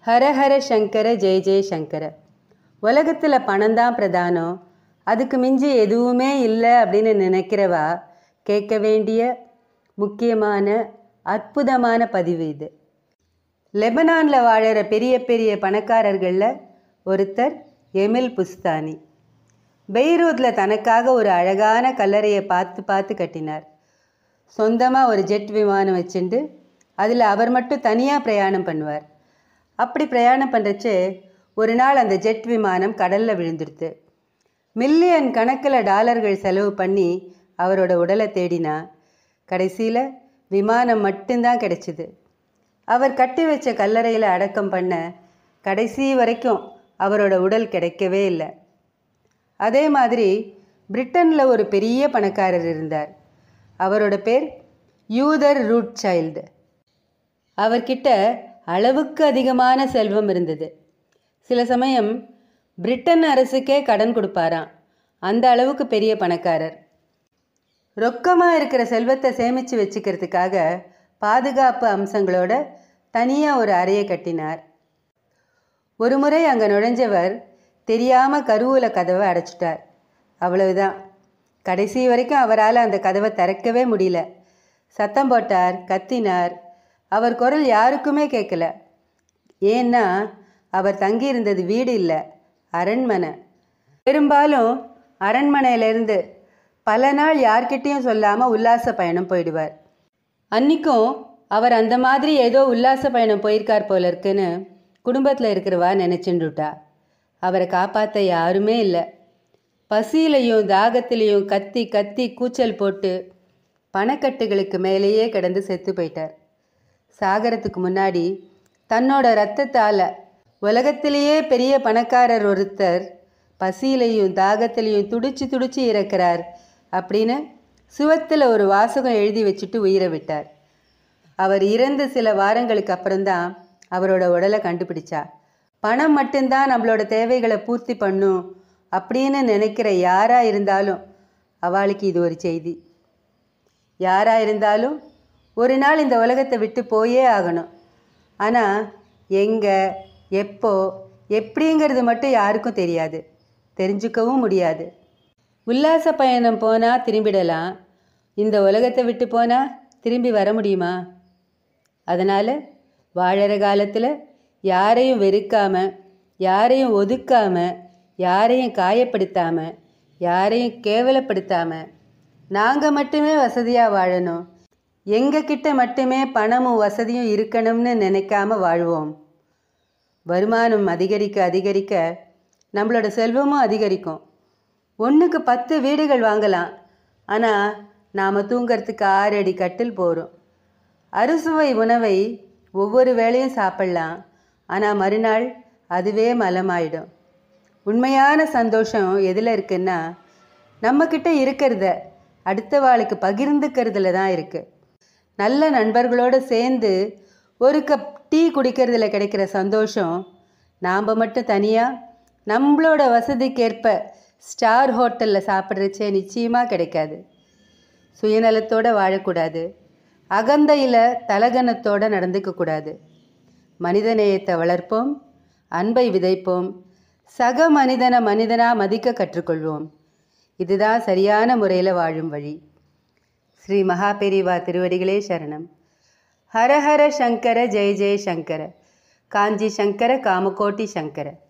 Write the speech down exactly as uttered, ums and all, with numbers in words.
ஹரஹர சங்கர ஜெய ஜெய சங்கர. உலகத்தில் பணம்தான் பிரதானம், அதுக்கு மிஞ்சி எதுவுமே இல்லை அப்படின்னு நினைக்கிறவா கேட்க வேண்டிய முக்கியமான அற்புதமான பதிவு இது. லெபனானில் வாழற பெரிய பெரிய பணக்காரர்களில் ஒருத்தர் எமில் புஸ்தானி. பெய்ரூத்தில் தனக்காக ஒரு அழகான கல்லறையை பார்த்து பார்த்து கட்டினார். சொந்தமாக ஒரு ஜெட் விமானம் வச்சுட்டு அதில் அவர் மட்டும் தனியாக பிரயாணம் பண்ணுவார். அப்படி பிரயாணம் பண்ணுறச்சு ஒரு நாள் அந்த ஜெட் விமானம் கடலில் விழுந்துடுது. மில்லியன் கணக்கில் டாலர்கள் செலவு பண்ணி அவரோட உடலை தேடினா கடைசியில் விமானம் மட்டும்தான் கிடைச்சிது. அவர் கட்டி வச்ச கல்லறையில் அடக்கம் பண்ண கடைசி வரைக்கும் அவரோட உடல் கிடைக்கவே இல்லை. அதே மாதிரி பிரிட்டனில் ஒரு பெரிய பணக்காரர் இருந்தார். அவரோட பேர் யூதர் ரூட் சைல்டு. அவர்கிட்ட அளவுக்கு அதிகமான செல்வம் இருந்தது. சில சமயம் பிரிட்டன் அரசுக்கே கடன் கொடுப்பாராம். அந்த அளவுக்கு பெரிய பணக்காரர். ரொக்கமாக இருக்கிற செல்வத்தை சேமித்து வச்சுக்கிறதுக்காக பாதுகாப்பு அம்சங்களோட தனியாக ஒரு அறையை கட்டினார். ஒரு முறை அங்கே நுழைஞ்சவர் தெரியாமல் கருவூல கதவை அடைச்சிட்டார். அவ்வளவுதான். கடைசி வரைக்கும் அவரால் அந்த கதவை திறக்கவே முடியல. சத்தம் போட்டார், கத்தினார். அவர் குரல் யாருக்குமே கேட்கல. ஏன்னா அவர் தங்கியிருந்தது வீடு இல்லை, அரண்மனை. பெரும்பாலும் அரண்மனையிலேருந்து பல நாள் யார்கிட்டையும் சொல்லாமல் உல்லாச பயணம் போயிடுவார். அன்றைக்கும் அவர் அந்த மாதிரி ஏதோ உல்லாச பயணம் போயிருக்கார் போல இருக்குன்னு குடும்பத்தில் இருக்கிறவா நினச்சிண்டுட்டா. அவரை காப்பாற்ற யாருமே இல்லை. பசியிலையும் தாகத்திலையும் கத்தி கத்தி கூச்சல் போட்டு பணக்கட்டுகளுக்கு மேலேயே கிடந்து செத்து போயிட்டார். சாகரத்துக்கு முன்னாடி தன்னோட இரத்தத்தால் உலகத்திலேயே பெரிய பணக்காரர் ஒருத்தர் பசியிலையும் தாகத்திலையும் துடிச்சு துடிச்சு இறக்கிறார் அப்படின்னு சுவத்தில் ஒரு வாசகம் எழுதி வச்சுட்டு உயிரை விட்டார். அவர் இறந்து சில வாரங்களுக்கு அப்புறம்தான் அவரோட உடலை கண்டுபிடிச்சா. பணம் மட்டும்தான் நம்மளோட தேவைகளை பூர்த்தி பண்ணும் அப்படின்னு நினைக்கிற யாராக இருந்தாலும் அவளுக்கு இது ஒரு செய்தி. யாராக இருந்தாலும் ஒரு நாள் இந்த உலகத்தை விட்டு போயே ஆகணும். ஆனால் எங்கே, எப்போ, எப்படிங்கிறது மட்டும் யாருக்கும் தெரியாது, தெரிஞ்சுக்கவும் முடியாது. உல்லாச பயணம் போனால் திரும்பிடலாம், இந்த உலகத்தை விட்டு போனால் திரும்பி வர முடியுமா? அதனால் வாழற காலத்தில் யாரையும் வெறுக்காமல், யாரையும் ஒதுக்காமல், யாரையும் காயப்படுத்தாமல், யாரையும் கேவலப்படுத்தாமல் நாங்கள் மட்டுமே வசதியாக வாழணும், எங்ககிட்ட மட்டுமே பணமும் வசதியும் இருக்கணும்னு நினைக்காம வாழ்வோம். வருமானம் அதிகரிக்க அதிகரிக்க நம்மளோட செல்வமும் அதிகரிக்கும். ஒன்றுக்கு பத்து வீடுகள் வாங்கலாம், ஆனால் நாம் தூங்கிறதுக்கு ஆறு அடி கட்டில் போகிறோம். அறுசுவை உணவை ஒவ்வொரு வேளையும் சாப்பிட்லாம், ஆனால் மறுநாள் அதுவே மலமாயிடும். உண்மையான சந்தோஷம் எதில் இருக்குன்னா நம்மக்கிட்ட இருக்கிறத அடுத்த வாளுக்கு பகிர்ந்துக்கிறதுல தான் இருக்குது. நல்ல நண்பர்களோடு சேர்ந்து ஒரு கப் டீ குடிக்கிறதுல கிடைக்கிற சந்தோஷம் நாம் மட்டும் தனியாக நம்மளோட வசதிக்கேற்ப ஸ்டார் ஹோட்டலில் சாப்பிட்றச்சே நிச்சயமாக கிடைக்காது. சுயநலத்தோடு வாழக்கூடாது, அகந்தையில் தலகனத்தோடு நடந்துக்கக்கூடாது. மனிதநேயத்தை வளர்ப்போம், அன்பை விதைப்போம், சக மனிதனை மனிதனாக மதிக்க கற்றுக்கொள்வோம். இதுதான் சரியான முறையில் வாழும் வழி. ஸ்ரீ மகாபெரிவா திருவடிகளே சரணம். ஹரஹர சங்கர ஜெய ஜெய சங்கர. காஞ்சி சங்கர காமகோட்டி சங்கர.